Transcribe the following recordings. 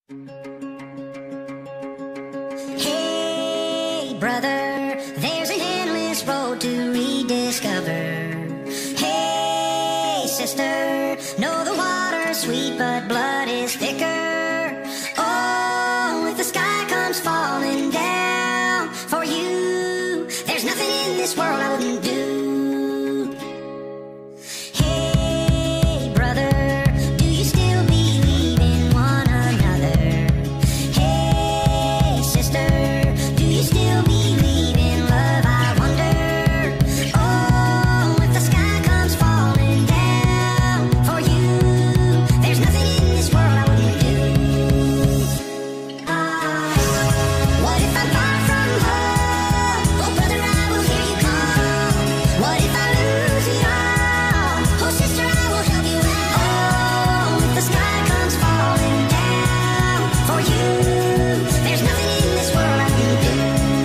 Hey, brother, there's an endless road to rediscover. Hey, sister, know the water's sweet, but blood is thicker. Oh, if the sky comes falling down for you, there's nothing in this world I wouldn't do. Hey, brother, do you still believe in one another? Hey, sister, do you still believe in love? I wonder. Oh, if the sky comes falling down for you, there's nothing in this world I wouldn't do. What if I'm far from home? Oh, brother, I will hear you call. What if I lose it all? Oh, sister, I will help you out. Oh, if the sky comes falling down for you, there's nothing in this world I wouldn't do.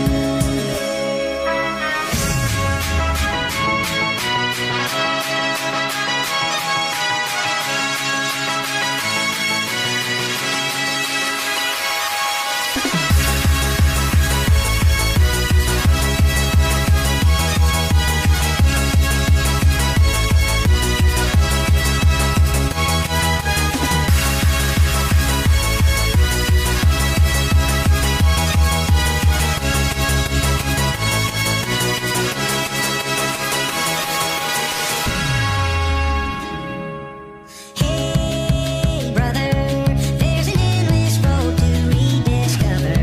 Hey, brother, there's an endless road to rediscover.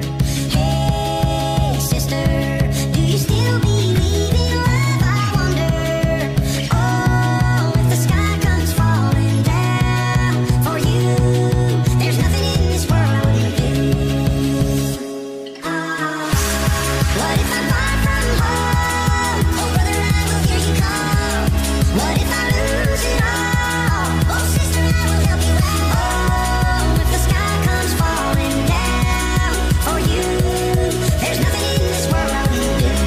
Hey, sister, do you still believe in love? I wonder. Oh, if the sky comes falling down for you, there's nothing in this world I wouldn't do. What if I'm far from home? Oh, brother, I will hear you call. What if I lose it all? Oh, sister, I will help you out. Oh, if the sky comes falling down for you, there's nothing in this world I wouldn't do.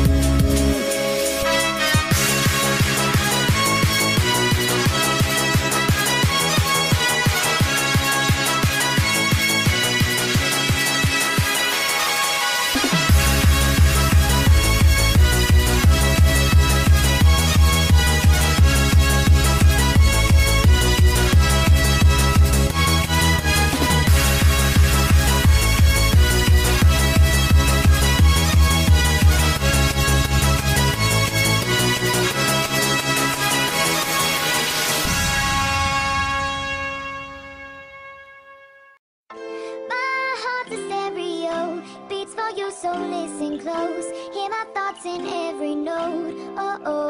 My heart's a stereo, beats for you, so listen close. Hear my thoughts in every note. Oh, oh.